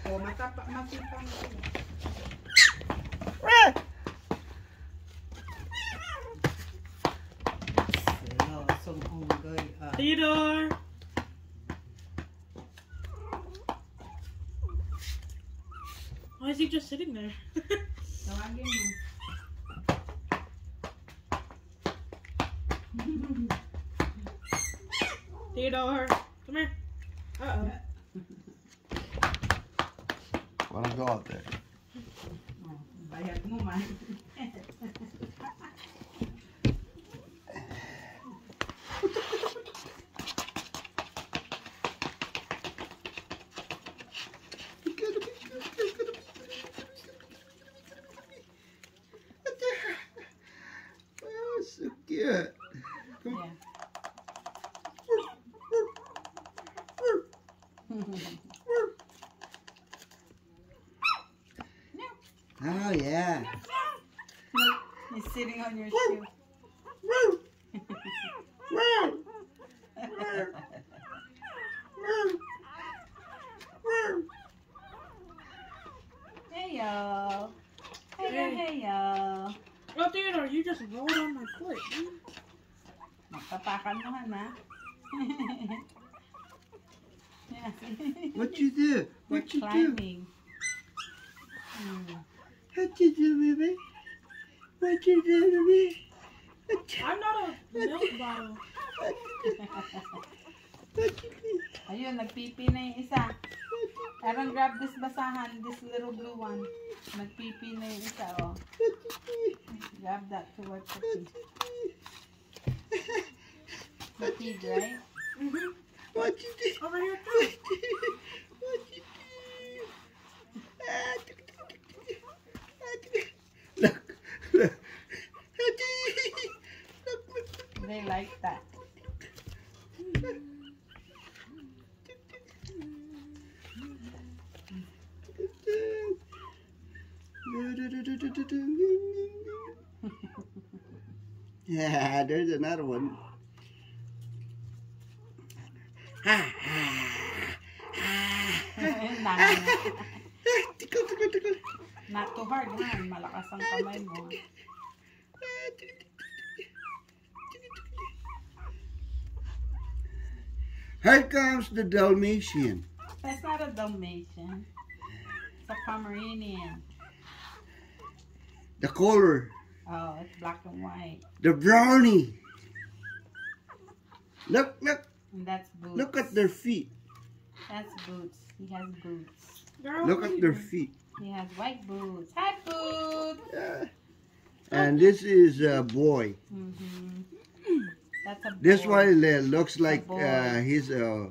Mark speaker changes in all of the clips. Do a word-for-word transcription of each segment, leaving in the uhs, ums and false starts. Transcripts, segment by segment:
Speaker 1: Oh, matapa, matipang sila.
Speaker 2: Theodore! Why is he just sitting there?
Speaker 1: Tawagin mo.
Speaker 2: Theodore! Come here. Uh-oh.
Speaker 3: Wanna go out there?
Speaker 1: Oh, bayad mo man.
Speaker 3: Oh, so cute. Come
Speaker 1: Yeah.
Speaker 3: Oh yeah.
Speaker 1: Look, he's sitting on your shoe. Hey yo. Hey yo, hey yo.
Speaker 2: Oh, Theodore, you just rolled on my foot.
Speaker 1: Magpapakan mo han, ha? Yeah.
Speaker 3: What you do? What
Speaker 1: You're
Speaker 3: you do?
Speaker 1: climbing. Hmm.
Speaker 3: What you do, baby? What you do, baby? What you,
Speaker 2: I'm not a milk bottle.
Speaker 3: what you do? What you do?
Speaker 1: Ayun, nagpipi na yung isa. Aaron, grab this basahan, this little blue one. Nagpipi na yung isa, oh.
Speaker 3: What you do?
Speaker 1: Grab that to work the
Speaker 3: What
Speaker 1: pee.
Speaker 3: you do?
Speaker 1: The pee, right?
Speaker 2: Mm-hmm.
Speaker 3: What you do?
Speaker 2: Over here,
Speaker 3: What
Speaker 2: too.
Speaker 3: you do? What you do? Ah, tuk, tuk, tuk, tuk. Ah, tuk. Look, look. Ah, tuk. Look, look, look.
Speaker 1: They like that.
Speaker 3: Yeah, there's another one. Tickle, tickle, tickle.
Speaker 1: Not too hard, man. Malakas ang kamay mo.
Speaker 3: Here comes the Dalmatian.
Speaker 1: That's not a Dalmatian. It's a Pomeranian.
Speaker 3: The color.
Speaker 1: Oh, it's black and white.
Speaker 3: The brownie. Look, look,
Speaker 1: And that's Boots.
Speaker 3: look at their feet.
Speaker 1: That's Boots. He has boots.
Speaker 2: Girl,
Speaker 3: Look
Speaker 2: what are
Speaker 3: at
Speaker 2: you
Speaker 3: their
Speaker 2: doing?
Speaker 3: feet.
Speaker 1: He has white boots. Hi, Boots.
Speaker 3: Yeah. And this is a boy.
Speaker 1: Mm-hmm. That's a boy.
Speaker 3: This one uh, looks like
Speaker 1: boy.
Speaker 3: uh, his uh,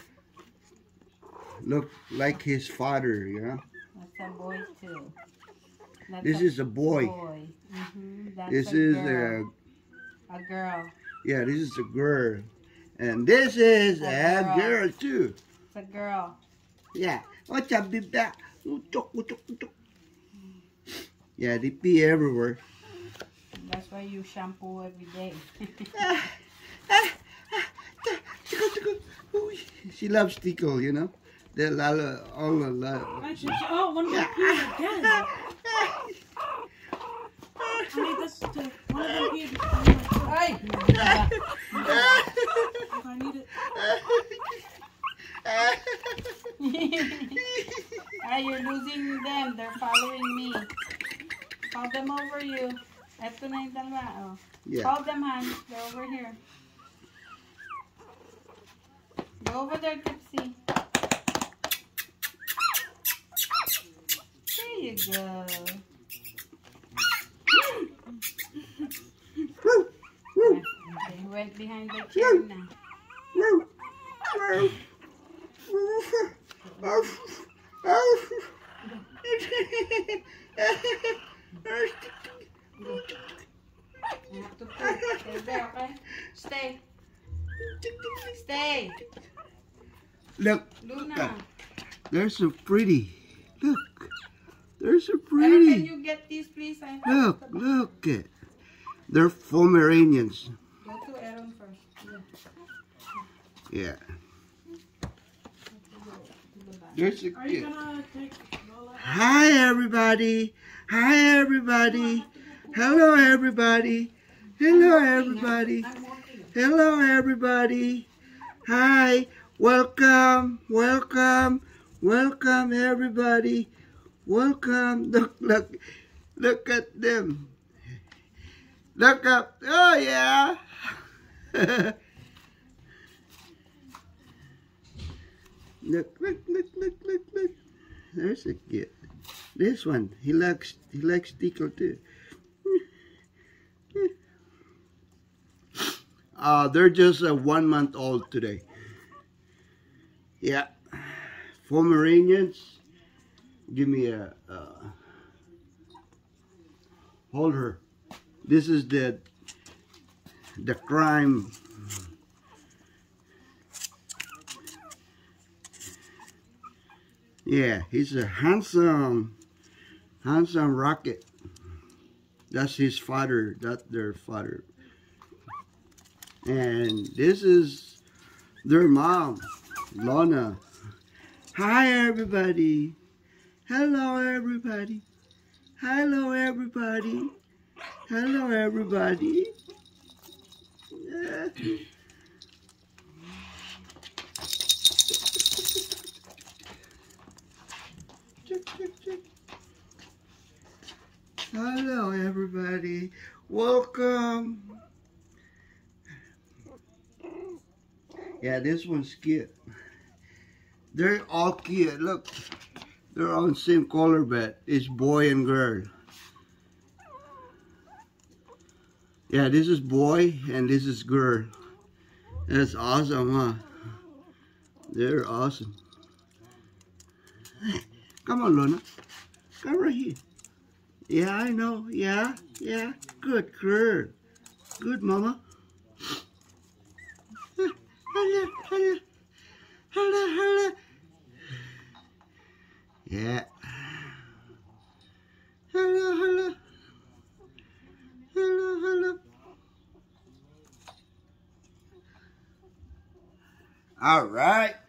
Speaker 3: look like his father. You know.
Speaker 1: That's a boy, too. That's
Speaker 3: This is a boy.
Speaker 1: boy. Mm-hmm. That's
Speaker 3: This
Speaker 1: a
Speaker 3: is
Speaker 1: girl.
Speaker 3: a
Speaker 1: A girl.
Speaker 3: yeah. This is a girl, and this is
Speaker 1: A
Speaker 3: a
Speaker 1: girl.
Speaker 3: girl too.
Speaker 1: It's a girl.
Speaker 3: Yeah. What's up, big that? Yeah, they pee everywhere.
Speaker 1: That's why you shampoo every day.
Speaker 3: She loves tickle, you know. They're all, all, all,
Speaker 2: I should, oh, one more piece again. I need this to, one of them peed.
Speaker 1: Ay!
Speaker 2: I need it.
Speaker 1: Ah, you're losing them. They're following me. Call them over you. Eto na yung dalawa, oh.
Speaker 3: Yeah.
Speaker 1: Call them, Han. They're over here. Go over there, Tipsy. There you go. They went behind the chair now. You have to put. Stay there, okay? Stay. Stay.
Speaker 3: Look,
Speaker 1: Luna.
Speaker 3: they're so pretty. Look, they're so
Speaker 1: Aaron, can
Speaker 3: pretty.
Speaker 1: you get these, please? I
Speaker 3: Look, look it. They're Pomeranians.
Speaker 1: Go to Aaron first. Yeah.
Speaker 3: Yeah. There's a
Speaker 2: Are you
Speaker 3: kid.
Speaker 2: gonna take Lola?
Speaker 3: Hi, everybody. Hi, everybody. Hello, everybody. Hello, everybody. Hello, everybody. Hi. Welcome. Welcome. Welcome, everybody. Welcome. Look, look. Look at them. Look up. Oh, yeah. Look, look, look, look, look, look. There's a kid. This one, he likes, he likes tickle too. Uh, they're just uh, one month old today. Yeah. Pomeranians. Give me a, uh, hold her. This is the, the crime. Yeah, he's a handsome, handsome rocket. That's his father. That's their father. And this is their mom, Lana. Hi, everybody. Hello, everybody. Hello, everybody. Hello, everybody. Yeah. Check, check, check. Hello, everybody. Welcome. Yeah, this one's cute. They're all cute. Look, they're all the same color, but it's boy and girl. Yeah, this is boy and this is girl. That's awesome, huh? They're awesome. Come on, Luna. Come right here. Yeah, I know. Yeah, yeah. Good girl. Good, mama. Hello, hello. Hello, hello. Yeah. Hello, hello. Hello, hello. All right.